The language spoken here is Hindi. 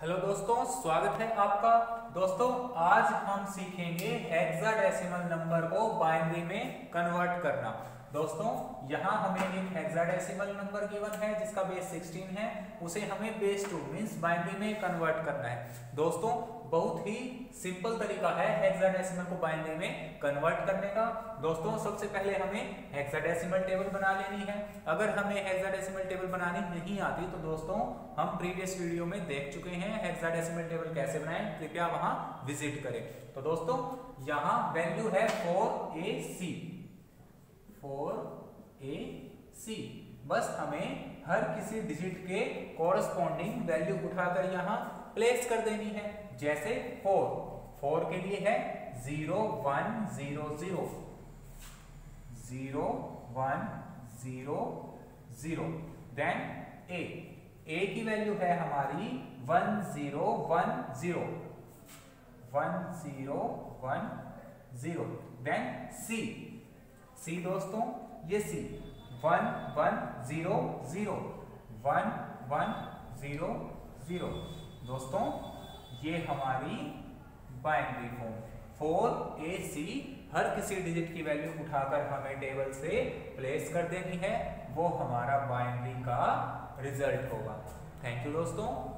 हेलो दोस्तों, स्वागत है आपका। दोस्तों, आज हम सीखेंगे हेक्साडेसिमल नंबर को बाइनरी में कन्वर्ट करना। दोस्तों, यहाँ हमें एक हेक्साडेसिमल नंबर गिवन है जिसका बेस 16 है, उसे हमें बेस 2 मींस बाइनरी में कन्वर्ट करना है। दोस्तों, बहुत ही सिंपल तरीका है हेक्साडेसिमल को बाइनरी में कन्वर्ट करने का। दोस्तों, सबसे पहले हमें हेक्साडेसिमल टेबल बना लेनी है। अगर हमें हेक्साडेसिमल टेबल बनानी नहीं आती तो दोस्तों हम प्रीवियस वीडियो में देख चुके हैं हेक्साडेसिमल टेबल कैसे बनाएं, कृपया वहां विजिट करें। तो दोस्तों, यहाँ वैल्यू है 4AC। बस हमें हर किसी डिजिट के कॉरस्पॉन्डिंग वैल्यू उठाकर यहाँ प्लेस कर देनी है। जैसे 4 के लिए है 0 1 0 0 0 1 0 0। देन A की वैल्यू है हमारी 1 0 1 0 1 0 1 0। देन C दोस्तों, ये C 1 1 0 0 1 1 0 0। दोस्तों, ये हमारी बाइनरी फॉर्म 4AC हर किसी डिजिट की वैल्यू उठाकर हमें टेबल से प्लेस कर देनी है, वो हमारा बाइनरी का रिजल्ट होगा। थैंक यू दोस्तों।